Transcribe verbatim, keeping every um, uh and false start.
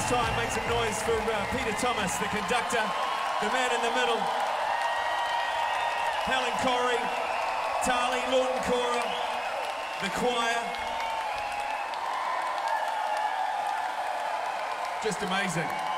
time, make some noise for uh, Peter Thomas, the conductor, the man in the middle, Helen Corrie, Tali, Lawton Cora, the choir. Just amazing.